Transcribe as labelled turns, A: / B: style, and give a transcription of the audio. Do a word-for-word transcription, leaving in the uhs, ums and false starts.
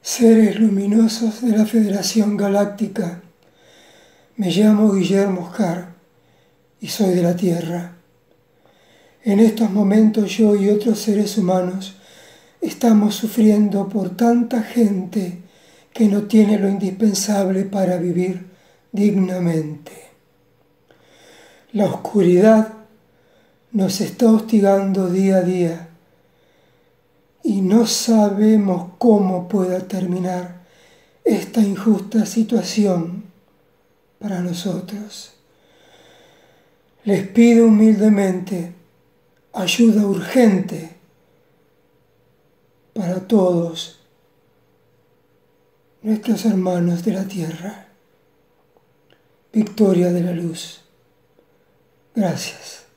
A: Seres luminosos de la Federación Galáctica, me llamo Guillermo Oscar y soy de la Tierra. En estos momentos yo y otros seres humanos estamos sufriendo por tanta gente que no tiene lo indispensable para vivir dignamente. La oscuridad nos está hostigando día a día y no sabemos cómo pueda terminar esta injusta situación para nosotros. Les pido humildemente ayuda urgente para todos nuestros hermanos de la tierra. Victoria de la Luz. Gracias.